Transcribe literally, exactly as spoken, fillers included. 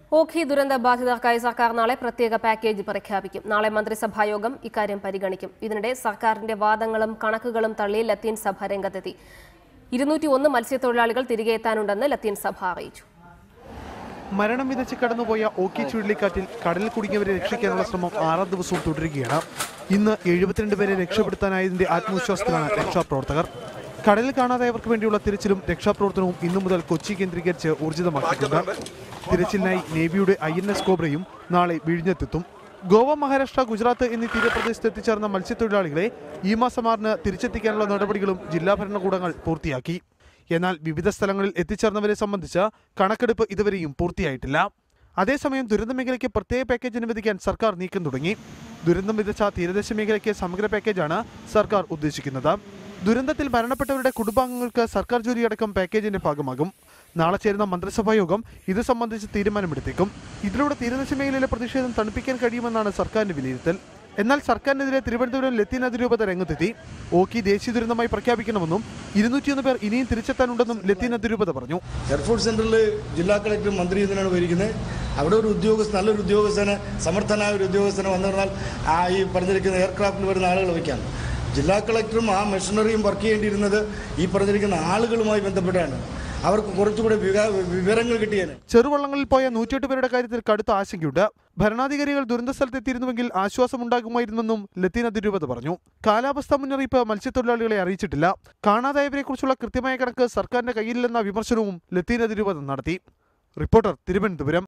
ഓഖി ദുരന്ത ബാധിതർക്കായി സർക്കാർ നാളെ പ്രത്യേക പാക്കേജ് പ്രഖ്യാപിക്കും. നാളെ മന്ത്രിസഭായോഗം ഇക്കാര്യം പരിഗണിക്കും. ഇതിനിടെ സർക്കാരിന്റെ വാദങ്ങളും കണക്കുകളും തള്ളി ലത്തീൻ സഭ രംഗത്തെത്തി. ഇരുന്നൂറ്റി ഒന്ന് മത്സ്യത്തൊഴിലാളികൾ തിരികെ എത്താനുണ്ടെന്ന് ലത്തീൻ സഭ അറിയിച്ചു. മരണം വിതച്ച് കടന്നുപോയ ഓഖി ചുഴലിക്കാറ്റിൽ കടലിൽ കുടുങ്ങിയവരെ രക്ഷിക്കാനുള്ള ശ്രമം ആറാം ദിവസവും തുടരുകയാണ്. ഇന്ന് എഴുപത്തിരണ്ട് പേരെ രക്ഷപ്പെടുത്താനായതിന്റെ ആത്മവിശ്വാസത്തിലാണ് രക്ഷാപ്രവർത്തകർ. കടലിൽ കാണാതായവർക്ക് വേണ്ടിയുള്ള തിരച്ചിലും രക്ഷാപ്രവർത്തനവും ഇന്നു മുതൽ കൊച്ചി കേന്ദ്രീകരിച്ച് ഊർജിതമാക്കിയിട്ടുണ്ട്. തിരച്ചിലിനായി നേവിയുടെ ഐ എൻ എസ് കോബ്രയും നാളെ വിഴിഞ്ഞത്തെത്തും. ഗോവ, മഹാരാഷ്ട്ര, ഗുജറാത്ത് എന്നീ തീരപ്രദേശത്ത് എത്തിച്ചേർന്ന മത്സ്യത്തൊഴിലാളികളെ ഈ മാസം ആറിന് തിരിച്ചെത്തിക്കാനുള്ള നടപടികളും ജില്ലാ ഭരണകൂടങ്ങൾ പൂർത്തിയാക്കി. എന്നാൽ വിവിധ സ്ഥലങ്ങളിൽ എത്തിച്ചേർന്നവരെ സംബന്ധിച്ച് കണക്കെടുപ്പ് ഇതുവരെയും പൂർത്തിയായിട്ടില്ല. അതേസമയം ദുരന്ത മേഖലയ്ക്ക് പ്രത്യേക പാക്കേജ് അനുവദിക്കാൻ സർക്കാർ നീക്കം തുടങ്ങി. ദുരന്തം വിതച്ച തീരദേശ മേഖലയ്ക്ക് സമഗ്ര പാക്കേജാണ് സർക്കാർ ഉദ്ദേശിക്കുന്നത്. ദുരന്തത്തിൽ മരണപ്പെട്ടവരുടെ കുടുംബാംഗങ്ങൾക്ക് സർക്കാർ ജോലിയടക്കം പാക്കേജിന്റെ ഭാഗമാകും. നാളെ ചേരുന്ന മന്ത്രിസഭാ യോഗം ഇത് സംബന്ധിച്ച് തീരുമാനമെടുത്തേക്കും. ഇതിലൂടെ തീരദേശ മേഖലയിലെ പ്രതിഷേധം തണുപ്പിക്കാൻ കഴിയുമെന്നാണ് സർക്കാരിന്റെ വിലയിരുത്തൽ. എന്നാൽ സർക്കാരിനെതിരെ തിരുവനന്തപുരം ലത്തീൻ അതിരൂപത രംഗത്തെത്തി. ഓഖി ദേശീയ ദുരന്തമായി പ്രഖ്യാപിക്കണമെന്നും ഇരുന്നൂറ്റിയൊന്ന് പേർ ഇനിയും തിരിച്ചെത്താനുണ്ടെന്നും ലത്തീൻ അതിരൂപത പറഞ്ഞു. എയർഫോഴ്സ് സെന്ററിൽ ജില്ലാ കളക്ടർ മന്ത്രി എന്തിനാണ് പോയിരിക്കുന്നത്? അവിടെ ഒരു ഉദ്യോഗസ്ഥ നല്ലൊരു ഉദ്യോഗസ്ഥന് സമർത്ഥനായ ഒരു ഉദ്യോഗസ്ഥന് വന്നു പറഞ്ഞാൽ ആ ഈ പറഞ്ഞിരിക്കുന്ന എയർക്രാഫ്റ്റിൽ വരുന്ന ആളുകൾ വയ്ക്കാം. ജില്ലാ കളക്ടറും ആ മെഷീനറിയും വർക്ക് ചെയ്യേണ്ടിയിരുന്നത് ഈ പറഞ്ഞിരിക്കുന്ന ആളുകളുമായി ബന്ധപ്പെട്ടാണ്. അവർക്ക് കുറച്ചുകൂടെ വിവരങ്ങൾ കിട്ടിയാണ്. ചെറുവള്ളങ്ങളിൽ പോയ നൂറ്റിയെട്ട് പേരുടെ കാര്യത്തിൽ കടുത്ത ആശങ്കയുണ്ട്. ഭരണാധികാരികൾ ദുരന്ത സ്ഥലത്തെത്തിയിരുന്നുവെങ്കിൽ ആശ്വാസമുണ്ടാകുമായിരുന്നെന്നും ലത്തീൻ അതിരൂപത പറഞ്ഞു. കാലാവസ്ഥാ മുന്നറിയിപ്പ് മത്സ്യത്തൊഴിലാളികളെ അറിയിച്ചിട്ടില്ല. കാണാതായവരെ കുറിച്ചുള്ള കൃത്യമായ കണക്ക് സർക്കാരിന്റെ കയ്യിലില്ലെന്ന വിമർശനവും ലത്തീൻ അതിരൂപത നടത്തി. റിപ്പോർട്ടർ, തിരുവനന്തപുരം.